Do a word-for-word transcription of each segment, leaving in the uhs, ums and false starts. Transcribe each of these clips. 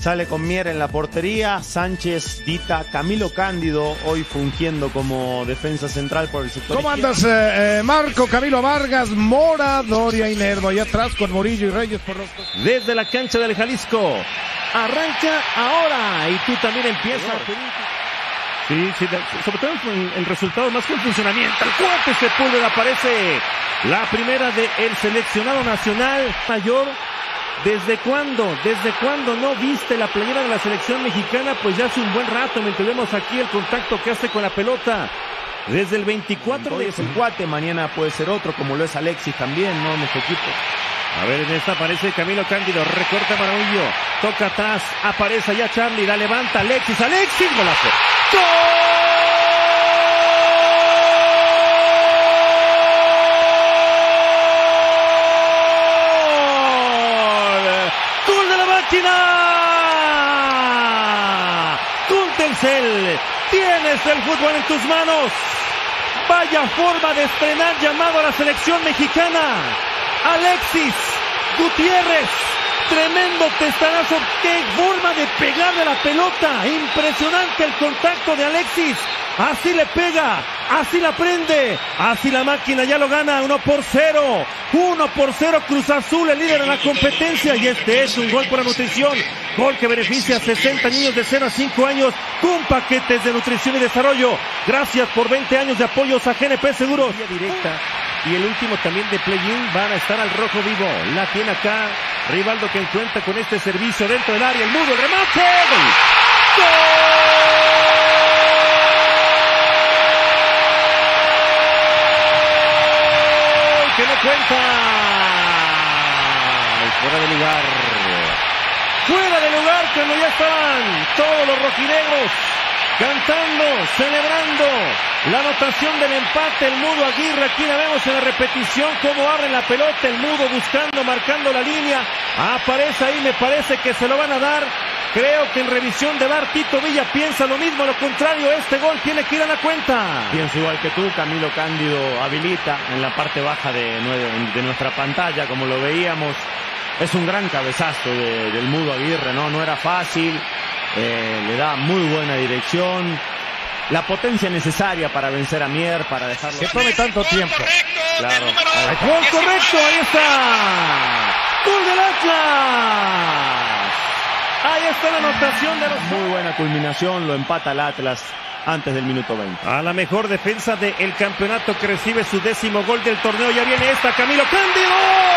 Sale con Mier en la portería, Sánchez, Dita, Camilo Cándido, hoy fungiendo como defensa central por el sector ¿Cómo izquierdo. andas, eh, eh, Marco? Camilo Vargas, Mora, Doria y Nervo, ahí atrás con Murillo y Reyes por los... Desde la cancha del Jalisco, arranca ahora y tú también empiezas. Sí, sí, sobre todo el, el resultado más que el funcionamiento. El cuate Sepúlveda aparece la primera del seleccionado nacional mayor. ¿Desde cuándo? ¿Desde cuándo no viste la playera de la selección mexicana? Pues ya hace un buen rato, mientras vemos aquí el contacto que hace con la pelota. Desde el veinticuatro Hoy de... es el cuate, mañana puede ser otro, como lo es Alexis también, ¿no? En este equipo. A ver, en esta aparece Camilo Cándido, recorta para Murillo, toca atrás, aparece ya Charlie, la levanta Alexis, Alexis, golazo. ¡Gol! ¡Gol de la máquina! Con Telcel, tienes el fútbol en tus manos. Vaya forma de estrenar llamado a la selección mexicana. Alexis Gutiérrez, tremendo testarazo, qué forma de pegarle la pelota, impresionante el contacto de Alexis, así le pega, así la prende, así la máquina ya lo gana, uno por cero, uno por cero Cruz Azul, el líder de la competencia, y este es un gol por la nutrición, gol que beneficia a sesenta niños de cero a cinco años, con paquetes de nutrición y desarrollo, gracias por veinte años de apoyos a G N P Seguros. Directa. Y el último también de play-in, van a estar al rojo vivo. La tiene acá Rivaldo, que encuentra con este servicio dentro del área. El mudo, el remate. ¡Gol! ¡Gol! ¡Que no cuenta! Fuera de lugar. Fuera de lugar cuando ya estaban todos los rojinegros cantando, celebrando la anotación del empate. El mudo Aguirre, aquí la vemos en la repetición, cómo abre la pelota, el mudo buscando, marcando la línea, aparece ahí, me parece que se lo van a dar. Creo que en revisión de V A R Tito Villa piensa lo mismo, lo contrario, este gol tiene que ir a la cuenta. Pienso igual que tú, Camilo Cándido habilita en la parte baja de, de nuestra pantalla, como lo veíamos. Es un gran cabezazo de, del mudo Aguirre, ¿no? No era fácil. Eh, le da muy buena dirección, la potencia necesaria para vencer a Mier, para dejarlo... Que tome tanto tiempo. Claro. Gol correcto, ahí está. Gol del Atlas. Ahí está la anotación de los... Muy buena culminación, lo empata el Atlas antes del minuto veinte. A la mejor defensa del campeonato, que recibe su décimo gol del torneo. Ya viene esta, Camilo Cándido.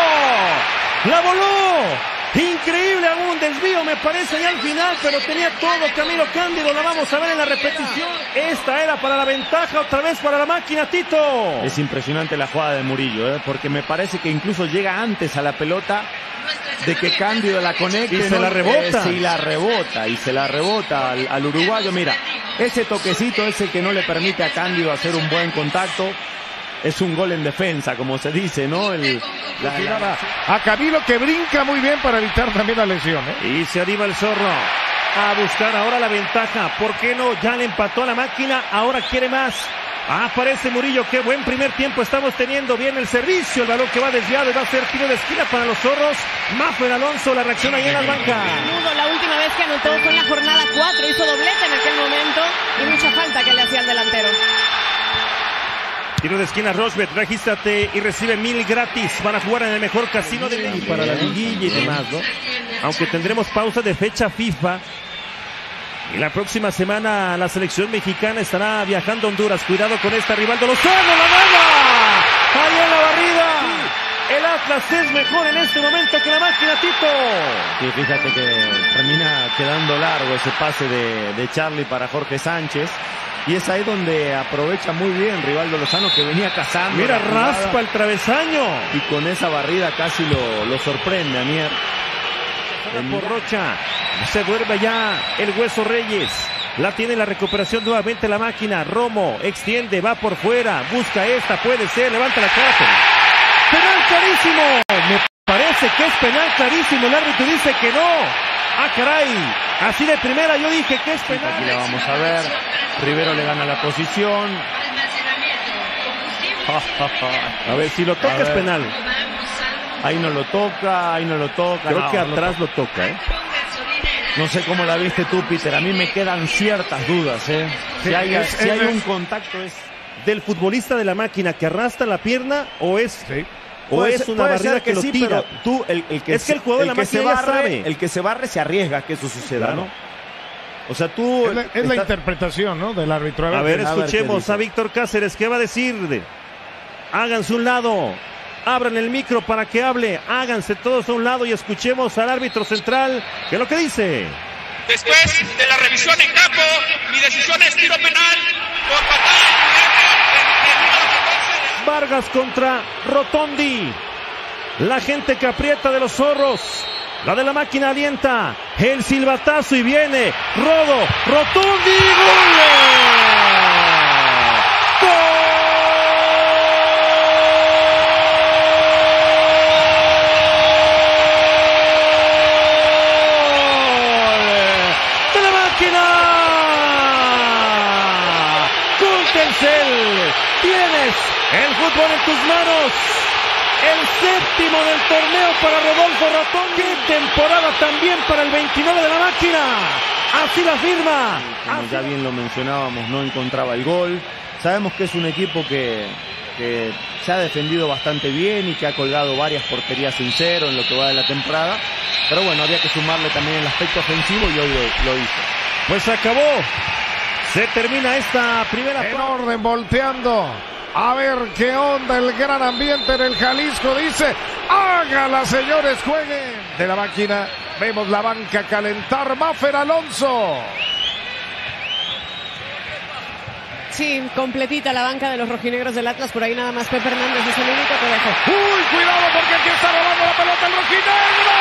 La voló. Increíble, algún desvío me parece ya al final, pero tenía todo Camilo Cándido, la vamos a ver en la repetición. Esta era para la ventaja, otra vez para la máquina, Tito. Es impresionante la jugada de Murillo, ¿eh? Porque me parece que incluso llega antes a la pelota de que Cándido la conecte. Y se ¿no? la rebota. Eh, sí, la rebota, y se la rebota al, al uruguayo. Mira, ese toquecito es el que no le permite a Cándido hacer un buen contacto. Es un gol en defensa, como se dice, ¿no? El, la, la... A Camilo, que brinca muy bien para evitar también la lesión, ¿eh? Y se anima el Zorro a buscar ahora la ventaja. ¿Por qué no? Ya le empató a la máquina, ahora quiere más. Aparece Murillo, qué buen primer tiempo estamos teniendo. Bien el servicio, el balón que va desviado y va a ser tiro de esquina para los Zorros. Mafer Alonso, la reacción ahí en las bancas. Mudo, la última vez que anotó fue en la jornada cuatro, hizo doblete en aquel momento y mucha falta que le hacía al delantero. Tiro de esquina, Rochbet, regístrate y recibe mil gratis. Van a jugar en el mejor casino de México para la liguilla y demás, ¿no? Aunque tendremos pausa de fecha FIFA. Y la próxima semana la selección mexicana estará viajando a Honduras. Cuidado con esta, Rivaldo Lozano, la gana. Ahí en la barrida. El Atlas es mejor en este momento que la máquina, Tito. Sí, fíjate que termina quedando largo ese pase de, de Charlie para Jorge Sánchez. Y es ahí donde aprovecha muy bien Rivaldo Lozano, que venía cazando. Mira, raspa el travesaño. Y con esa barrida casi lo, lo sorprende a Mier. Por Rocha, se duerme ya el Hueso Reyes. La tiene la recuperación nuevamente la máquina. Romo extiende, va por fuera, busca esta, puede ser, levanta la cara. Penal clarísimo. Me parece que es penal clarísimo. El árbitro dice que no. Ah, caray. Así de primera yo dije que es penal. Aquí la vamos a ver. Rivero le gana la posición. A ver, si lo toca es penal. Ahí no lo toca, ahí no lo toca. Creo no, que no atrás lo lo toca, ¿eh? No sé cómo la viste tú, Peter. A mí me quedan ciertas dudas, ¿eh? Si Sí, hay, es- si hay es- un contacto es... ¿Del futbolista de la máquina que arrastra la pierna o es, Sí. o Puede es ser- una puede barrida ser que, lo sí, tira? pero tú, el, el que Es que el jugador de la que se máquina ya barre, sabe. el que se barre se arriesga a que eso suceda, Claro. ¿no? O sea, tú... Es la, es la estás- interpretación, ¿no? Del árbitro. A ver, a ver qué escuchemos dice. a Víctor Cáceres, ¿qué va a decir? Háganse un lado, abran el micro para que hable, háganse todos a un lado y escuchemos al árbitro central, ¿qué es lo que dice? Después de la revisión en campo, mi decisión es tiro penal por patada del número catorce. Vargas contra Rotondi. La gente que aprieta de los zorros. La de la máquina alienta. El silbatazo y viene Rodo. Rotondi. ¡Gol! ¡De la máquina! ¡Gol Telcel! Tienes el fútbol en tus manos. El séptimo del torneo para Rodolfo Rotondi. ¡Qué temporada también para el veintinueve de la máquina! Así la firma. Como ya bien lo mencionábamos, no encontraba el gol. Sabemos que es un equipo que, que se ha defendido bastante bien y que ha colgado varias porterías sin cero en lo que va de la temporada. Pero bueno, había que sumarle también el aspecto ofensivo y hoy lo, lo hizo. Pues acabó. Se termina esta primera En parte. orden, volteando. A ver qué onda el gran ambiente en el Jalisco. Dice, hágala, señores, jueguen. De la máquina, vemos la banca calentar. Maffer Alonso. Sí, completita la banca de los rojinegros del Atlas. Por ahí nada más Pepe Hernández es el único que dejó. Uy, cuidado porque aquí está robando la pelota el rojinegro.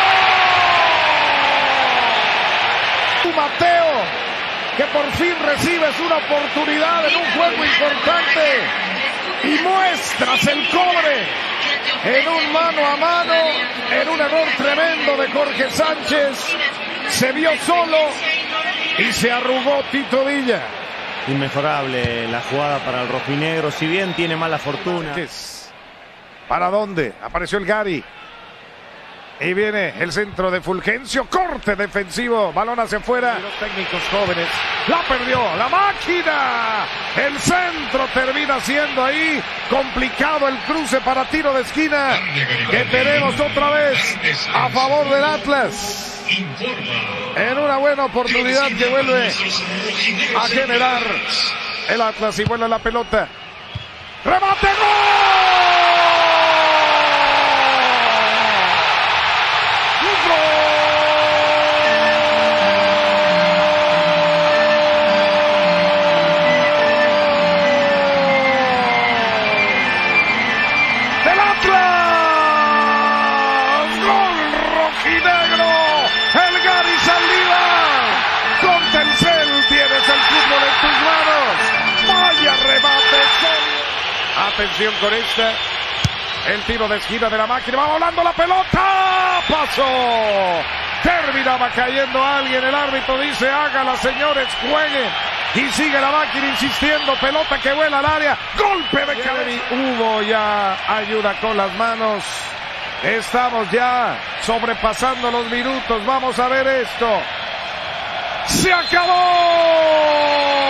Mateo, que por fin recibes una oportunidad en un juego importante y muestras el cobre en un mano a mano, en un error tremendo de Jorge Sánchez. Se vio solo y se arrugó Tito Villa. Inmejorable la jugada para el rojinegro, si bien tiene mala fortuna. ¿Para dónde? Apareció el Gary. Y viene el centro de Fulgencio, corte defensivo, balón hacia afuera. Los técnicos jóvenes, la perdió, la máquina. El centro termina siendo ahí complicado el cruce para tiro de esquina que tenemos otra vez a favor del Atlas. En una buena oportunidad que vuelve a generar el Atlas y vuela la pelota. ¡Remate, gol! ¡Del Atlas! ¡Gol rojinegro! ¡El Gary Saldívar! Con Telcel tienes el fútbol en tus manos. ¡Vaya remate! Atención con esta. El tiro de esquina de la máquina. Va volando la pelota. Pasó. Terminaba cayendo alguien. El árbitro dice, hágala, señores, jueguen. Y sigue la máquina insistiendo. Pelota que vuela al área. Golpe de cabeza. Hubo ya ayuda con las manos. Estamos ya sobrepasando los minutos. Vamos a ver esto. ¡Se acabó!